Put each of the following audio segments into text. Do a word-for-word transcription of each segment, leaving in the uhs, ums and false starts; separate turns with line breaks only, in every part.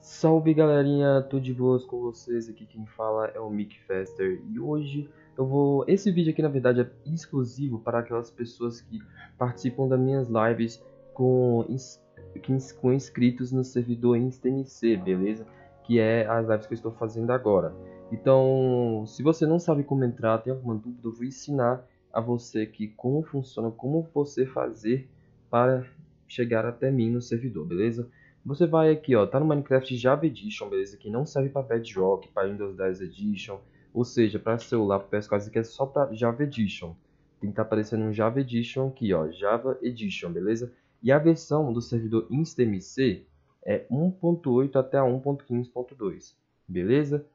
Salve galerinha, tudo de boas com vocês? Aqui quem fala é o Mick Fester e hoje eu vou. Esse vídeo aqui na verdade é exclusivo para aquelas pessoas que participam das minhas lives com, ins... com inscritos no servidor InstaMC, beleza? Que é as lives que eu estou fazendo agora. Então, se você não sabe como entrar, tem alguma dúvida, eu vou ensinar a você aqui como funciona, como você fazer para chegar até mim no servidor, beleza? Você vai aqui, ó, tá no Minecraft Java Edition, beleza? Que não serve para Bedrock, para Windows dez Edition, ou seja, para celular, para P S quatro, que é só para Java Edition. Tem que estar tá aparecendo um Java Edition aqui, ó, Java Edition, beleza? E a versão do servidor InstaMC é um ponto oito até a um ponto quinze ponto dois, beleza?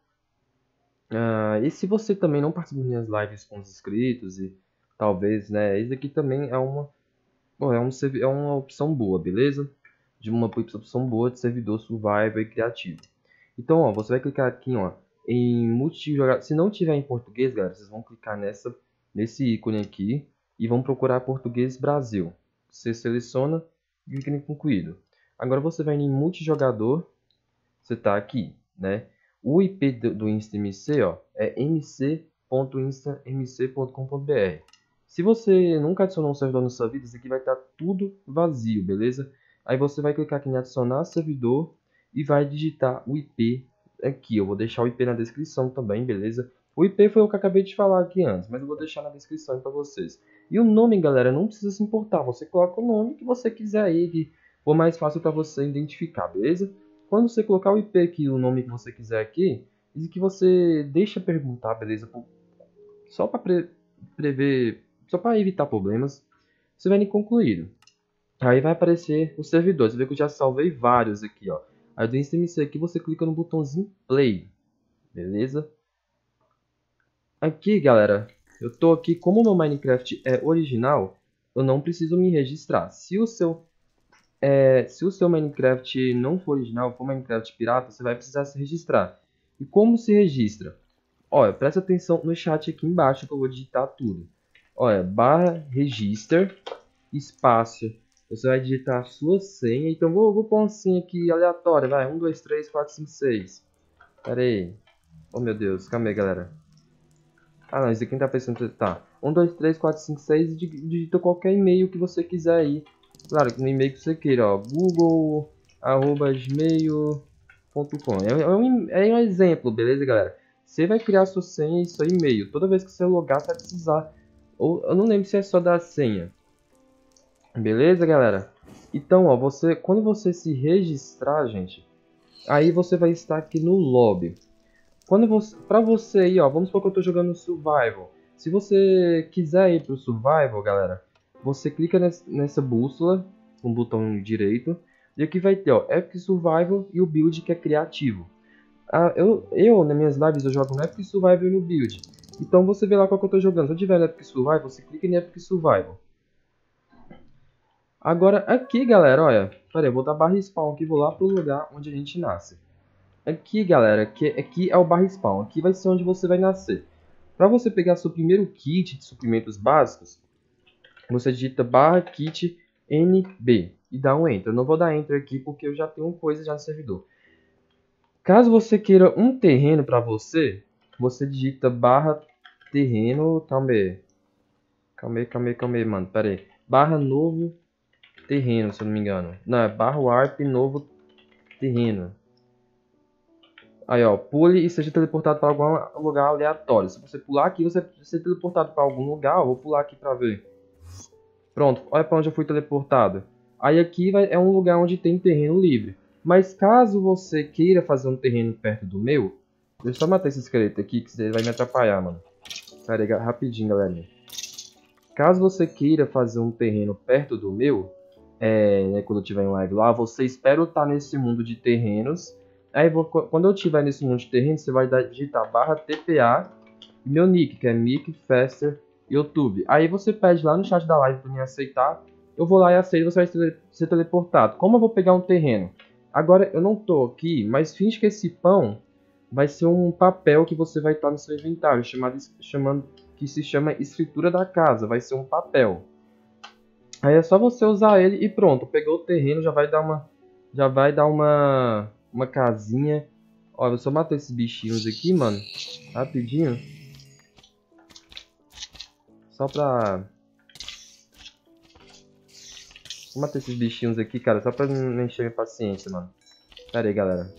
Ah, e se você também não participa das minhas lives com os inscritos e talvez, né, isso aqui também é uma, bom, é um, é uma opção boa, beleza? De uma opção boa de servidor survival e criativo. Então, ó, você vai clicar aqui, ó, em multijogador. Se não tiver em português, galera, vocês vão clicar nessa, nesse ícone aqui e vão procurar português Brasil. Você seleciona e clica em concluído. Agora você vai em multijogador, você está aqui, né? O I P do, do InstaMC, ó, é m c ponto insta m c ponto com ponto b r. Se você nunca adicionou um servidor na sua vida, isso aqui vai estar tudo vazio, beleza? Aí você vai clicar aqui em adicionar servidor e vai digitar o I P aqui. Eu vou deixar o I P na descrição também, beleza? O I P foi o que eu acabei de falar aqui antes, mas eu vou deixar na descrição para vocês. E o nome, galera, não precisa se importar. Você coloca o nome que você quiser aí, que for mais fácil para você identificar, beleza? Quando você colocar o I P aqui, o nome que você quiser aqui, diz que você deixa perguntar, beleza? Só para pre prever, só para evitar problemas, você vai em concluído. Aí vai aparecer o servidor. Você vê que eu já salvei vários aqui, ó. Aí do InstaMC aqui você clica no botãozinho Play, beleza? Aqui, galera, eu tô aqui, como o meu Minecraft é original, eu não preciso me registrar. Se o seu É, se o seu Minecraft não for original, for Minecraft pirata, você vai precisar se registrar. E como se registra? Olha, presta atenção no chat aqui embaixo que eu vou digitar tudo. Olha, barra register, espaço. Você vai digitar a sua senha. Então vou, vou pôr uma senha aqui aleatória, vai. um, dois, três, quatro, cinco, seis. Pera aí. Oh meu Deus, calma aí, galera. Ah não, isso aqui não tá pensando. Tá. um, dois, três, quatro, cinco, seis. Digita qualquer e-mail que você quiser aí. Claro, no e-mail que você queira, ó, google arroba gmail ponto com. É, é, um, é um exemplo, beleza, galera? Você vai criar sua senha e seu e-mail. Toda vez que você logar, você vai precisar. Ou eu não lembro se é só da senha. Beleza, galera? Então, ó, você, quando você se registrar, gente, aí você vai estar aqui no lobby. Quando você, pra você aí, ó, vamos supor que eu tô jogando Survival. Se você quiser ir pro Survival, galera, você clica nessa bússola com o botão direito e aqui vai ter, ó, Epic Survival e o Build, que é criativo. Ah, eu, eu, nas minhas lives, eu jogo no Epic Survival e no Build. Então você vê lá qual que eu tô jogando. Se eu tiver no Epic Survival, você clica em Epic Survival. Agora aqui, galera, olha, pera aí, eu vou dar barra spawn aqui, vou lá pro lugar onde a gente nasce. Aqui, galera, aqui, aqui é o barra spawn, aqui vai ser onde você vai nascer. Para você pegar seu primeiro kit de suprimentos básicos, você digita barra kit N B e dá um enter. Eu não vou dar enter aqui porque eu já tenho coisa já no servidor. Caso você queira um terreno para você, você digita barra terreno, calma aí. Calma aí, calma aí, calma aí, mano, pera aí. Barra novo terreno, se eu não me engano. Não, é barra warp novo terreno. Aí, ó, pule e seja teleportado para algum lugar aleatório. Se você pular aqui, você vai ser teleportado para algum lugar. Eu vou pular aqui para ver. Pronto, olha para onde eu fui teleportado. Aí aqui vai, é um lugar onde tem terreno livre. Mas caso você queira fazer um terreno perto do meu... Deixa eu só matar esse esqueleto aqui, que ele vai me atrapalhar, mano. Pera aí, rapidinho, galerinha. Caso você queira fazer um terreno perto do meu, é, né, quando eu tiver em live lá, você espera eu estar nesse mundo de terrenos. Aí, vou, quando eu estiver nesse mundo de terrenos, você vai digitar barra T P A e meu nick, que é Mick Fester YouTube. Aí você pede lá no chat da live para me aceitar. Eu vou lá e aceito, você vai ser teleportado. Como eu vou pegar um terreno? Agora, eu não tô aqui, mas finge que esse pão vai ser um papel que você vai estar no seu inventário, chamado, chamando, que se chama escritura da casa. Vai ser um papel. Aí é só você usar ele e pronto. Pegou o terreno, já vai dar uma... Já vai dar uma... uma casinha. Ó, eu vou só matar esses bichinhos aqui, mano. Rapidinho. Só pra... Vou matar esses bichinhos aqui, cara. Só pra não encher minha paciência, mano. Pera aí, galera.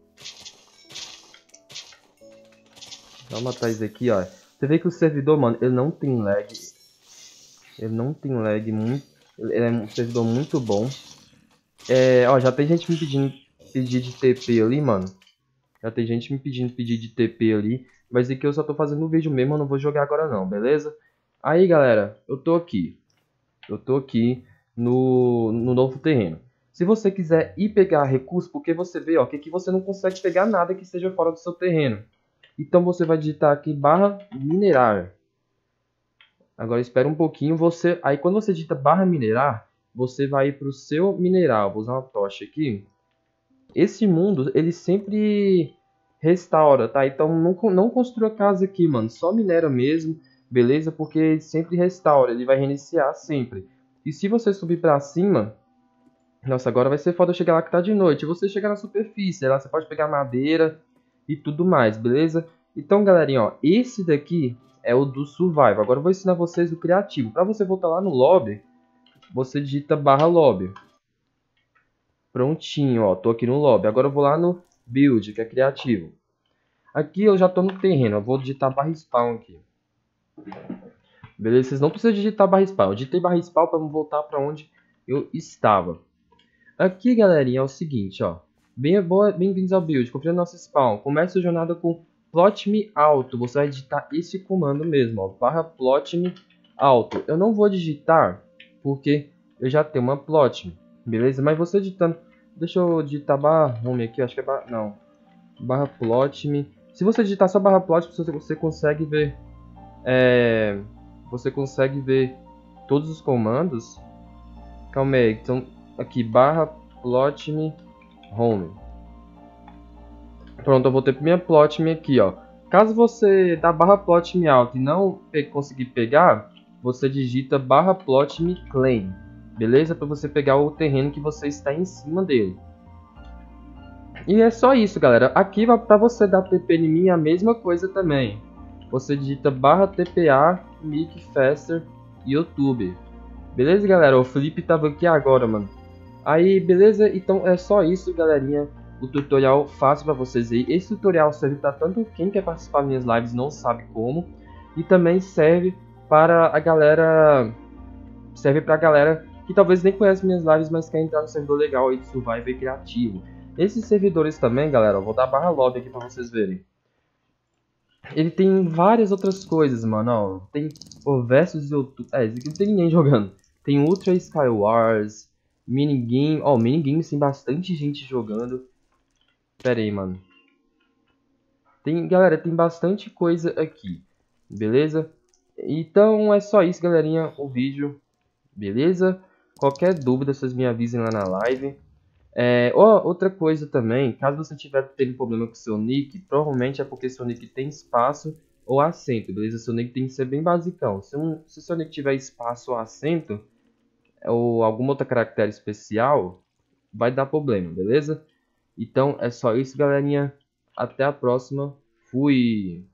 Vou matar isso aqui, ó. Você vê que o servidor, mano, ele não tem lag. Ele não tem lag muito. Ele é um servidor muito bom. É, ó, já tem gente me pedindo pedir de T P ali, mano. Já tem gente me pedindo pedir de T P ali. Mas aqui eu só tô fazendo o vídeo mesmo, eu não vou jogar agora não, beleza? Aí, galera, eu tô aqui. Eu tô aqui no, no novo terreno. Se você quiser ir pegar recurso, porque você vê, ó, que aqui você não consegue pegar nada que esteja fora do seu terreno. Então você vai digitar aqui barra minerar. Agora espera um pouquinho, você, aí quando você digita barra minerar, você vai ir para o seu mineral. Vou usar uma tocha aqui. Esse mundo, ele sempre restaura, tá? Então não, não construa casa aqui, mano. Só minera mesmo, beleza? Porque ele sempre restaura, ele vai reiniciar sempre. E se você subir pra cima... Nossa, agora vai ser foda eu chegar lá que tá de noite. Você chegar na superfície, lá você pode pegar madeira e tudo mais, beleza? Então, galerinha, ó, esse daqui é o do Survival. Agora eu vou ensinar vocês o criativo. Pra você voltar lá no lobby, você digita barra lobby. Prontinho, ó, tô aqui no lobby. Agora eu vou lá no build, que é criativo. Aqui eu já tô no terreno, eu vou digitar barra spawn aqui. Beleza? Vocês não precisam digitar barra spawn. Eu digitei barra spawn para voltar para onde eu estava. Aqui, galerinha, é o seguinte, ó. Bem-vindos ao build, confira nosso spawn. Comece a jornada com plotme alto. Você vai digitar esse comando mesmo, ó, barra plotme alto. Eu não vou digitar porque eu já tenho uma plotme, beleza? Mas você digitando, deixa eu digitar barra home aqui, acho que é barra, não, barra plotme. Se você digitar só barra plotme, você, você consegue ver, é, você consegue ver todos os comandos. Calma aí, então aqui barra plotme home. Pronto, eu voltei para minha plotme aqui, ó. Caso você dá barra plotme alto e não pe conseguir pegar, você digita barra plotme claim, beleza? Para você pegar o terreno que você está em cima dele. E é só isso, galera. Aqui para você dar T P em mim é a mesma coisa também. Você digita barra tpa mickfaster YouTube. Beleza, galera? O Felipe tava aqui agora, mano. Aí, beleza? Então é só isso, galerinha. O tutorial fácil para vocês aí. Esse tutorial serve para tanto quem quer participar das minhas lives não sabe como, e também serve para a galera, serve para a galera que talvez nem conhece minhas lives, mas quer entrar no servidor legal aí de Survival e criativo. Esses servidores também, galera, eu vou dar barra lobby aqui para vocês verem. Ele tem várias outras coisas, mano, ó. Tem o versus YouTube. É, esse aqui não tem ninguém jogando. Tem Ultra Skywars, Minigame. Ó, Minigames tem bastante gente jogando. Pera aí, mano. Tem, galera, tem bastante coisa aqui. Beleza? Então é só isso, galerinha, o vídeo. Beleza? Qualquer dúvida, vocês me avisem lá na live. É, ó, outra coisa também, caso você tiver tendo problema com seu nick, provavelmente é porque seu nick tem espaço ou acento, beleza? Seu nick tem que ser bem basicão. Se, um, se seu nick tiver espaço ou acento, ou alguma outra caractere especial, vai dar problema, beleza? Então é só isso, galerinha. Até a próxima. Fui!